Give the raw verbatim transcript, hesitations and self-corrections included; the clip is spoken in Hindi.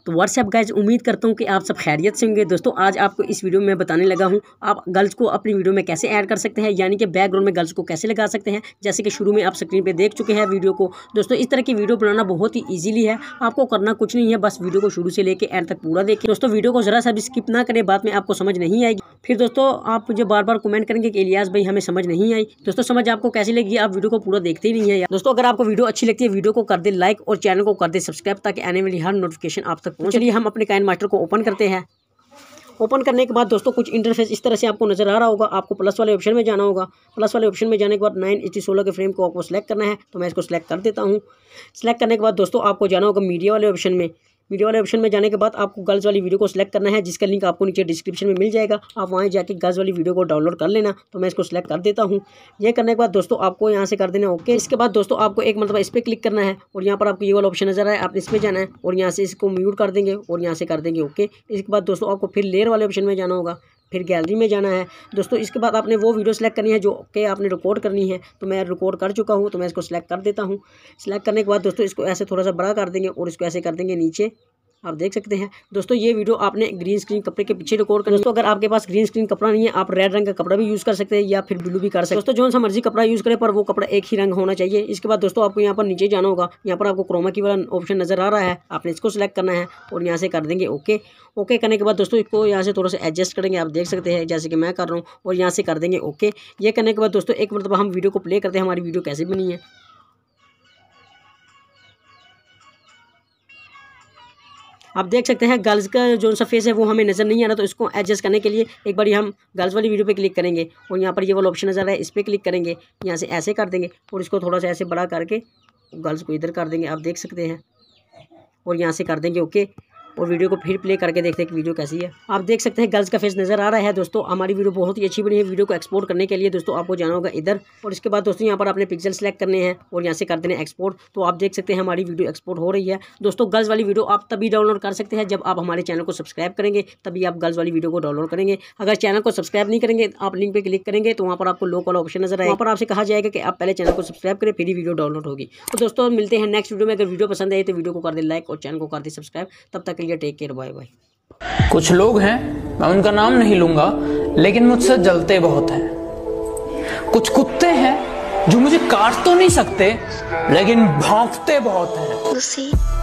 तो व्हाट्सएप गाइज, उम्मीद करता हूँ कि आप सब खैरियत से होंगे। दोस्तों आज आपको इस वीडियो में बताने लगा हूँ आप गर्ल्स को अपनी वीडियो में कैसे ऐड कर सकते हैं, यानी कि बैकग्राउंड में गर्ल्स को कैसे लगा सकते हैं। जैसे कि शुरू में आप स्क्रीन पे देख चुके हैं वीडियो को। दोस्तों इस तरह की वीडियो बनाना बहुत ही ईजिली है, आपको करना कुछ नहीं है, बस वीडियो को शुरू से लेकर एंड तक पूरा देखें। दोस्तों वीडियो को जरा सा भी स्किप ना करें, बाद में आपको समझ नहीं आएगी। फिर दोस्तों आप मुझे बार बार कमेंट करेंगे कि इलियास भाई हमें समझ नहीं आई। दोस्तों समझ आपको कैसी लगी, आप वीडियो को पूरा देखते ही नहीं है। दोस्तों अगर आपको वीडियो अच्छी लगती है, वीडियो को कर दे लाइक और चैनल को कर दे सब्सक्राइब, ताकि आने वाली हर नोटिफिकेशन आप तक पहुंचे। चलिए हम अपने काइनमास्टर को ओपन करते हैं। ओपन करने के बाद दोस्तों कुछ इंटरफेस इस तरह से आपको नजर आ रहा होगा। आपको प्लस वाले ऑप्शन में जाना होगा। प्लस वाले ऑप्शन में जाने के बाद नाइन एटी सोलह के फ्रेम को आपको सिलेक्ट करना है, तो मैं इसको सिलेक्ट कर देता हूँ। सिलेक्ट करने के बाद दोस्तों आपको जाना होगा मीडिया वाले ऑप्शन में। मीडिया वाले ऑप्शन में जाने के बाद आपको गर्ल्स वाली वीडियो को सिलेक्ट करना है, जिसका लिंक आपको नीचे डिस्क्रिप्शन में मिल जाएगा। आप वहाँ जाके गर्ल्स वाली वीडियो को डाउनलोड कर लेना, तो मैं इसको सिलेक्ट कर देता हूँ। ये करने के बाद दोस्तों आपको यहाँ से कर देना ओके। इसके बाद दोस्तों आपको एक मतलब इस पर क्लिक करना है और यहाँ पर आपको ये वाला ऑप्शन नजर आए, आप इस पर जाना है और यहाँ से इसको म्यूट कर देंगे और यहाँ से कर देंगे ओके। इसके बाद दोस्तों आपको फिर लेयर वाले ऑप्शन में जाना होगा, फिर गैलरी में जाना है। दोस्तों इसके बाद आपने वो वीडियो सेलेक्ट करनी है जो कि आपने रिकॉर्ड करनी है, तो मैं रिकॉर्ड कर चुका हूँ, तो मैं इसको सिलेक्ट कर देता हूँ। सिलेक्ट करने के बाद दोस्तों इसको ऐसे थोड़ा सा बड़ा कर देंगे और इसको ऐसे कर देंगे नीचे, आप देख सकते हैं। दोस्तों ये वीडियो आपने ग्रीन स्क्रीन कपड़े के पीछे रिकॉर्ड करना। दोस्तों अगर आपके पास ग्रीन स्क्रीन कपड़ा नहीं है, आप रेड रंग का कपड़ा भी यूज़ कर सकते हैं या फिर ब्लू भी कर सकते हैं। दोस्तों जो सा मर्जी कपड़ा यूज़ करें, पर वो कपड़ा एक ही रंग होना चाहिए। इसके बाद दोस्तों आपको यहाँ पर नीचे जाना होगा। यहाँ पर आपको क्रोमा की वाला ऑप्शन नजर आ रहा है, आपने इसको सिलेक्ट करना है और यहाँ से कर देंगे ओके। ओके करने के बाद दोस्तों इसको यहाँ से थोड़ा सा एडजस्ट करेंगे, आप देख सकते हैं जैसे कि मैं कर रहा हूँ, और यहाँ से कर देंगे ओके। ये करने के बाद दोस्तों एक मतलब हम वीडियो को प्ले करते हैं, हमारी वीडियो कैसे बनी है। आप देख सकते हैं गर्ल्स का जो सा फेस है वो हमें नज़र नहीं आ रहा, तो इसको एडजस्ट करने के लिए एक बार हम गर्ल्स वाली वीडियो पे क्लिक करेंगे और यहाँ पर ये वाला ऑप्शन नज़र आ रहा है, इस पर क्लिक करेंगे। यहाँ से ऐसे कर देंगे और इसको थोड़ा सा ऐसे बड़ा करके गर्ल्स को इधर कर देंगे, आप देख सकते हैं, और यहाँ से कर देंगे ओके। और वीडियो को फिर प्ले करके देखते हैं कि वीडियो कैसी है। आप देख सकते हैं गर्ल्स का फेस नजर आ रहा है। दोस्तों हमारी वीडियो बहुत ही अच्छी बनी है। वीडियो को एक्सपोर्ट करने के लिए दोस्तों आपको जाना होगा इधर, और इसके बाद दोस्तों यहाँ पर आपने पिक्सल सेलेक्ट करने हैं और यहाँ से कर देना एक्सपोर्ट। तो आप देख सकते हैं हमारी वीडियो एक्सपोर्ट हो रही है। दोस्तों गर्ल्स वाली वीडियो आप तभी डाउनलोड कर सकते हैं जब आप हमारे चैनल को सब्सक्राइब करेंगे, तभी आप गर्ल्स वाली वीडियो को डाउनलोड करेंगे। अगर चैनल को सब्सक्राइब नहीं करेंगे, आप लिंक पे क्लिक करेंगे तो वहाँ पर आपको लोक वाला ऑप्शन नजर आएगा, वहाँ पर आपसे कहा जाएगा कि आप पहले चैनल को सब्सक्राइब करें, फिर ही वीडियो डाउनलोड होगी। तो दोस्तों मिलते हैं नेक्स्ट वीडियो में। अगर वीडियो पसंद आए तो वीडियो को कर दे लाइक और चैनल को कर दे सब्सक्राइब। तब तक के लिए टेक केयर, बाय बाय। कुछ लोग हैं, मैं उनका नाम नहीं लूंगा, लेकिन मुझसे जलते बहुत हैं। कुछ कुत्ते हैं जो मुझे काट तो नहीं सकते, लेकिन भौंकते बहुत हैं।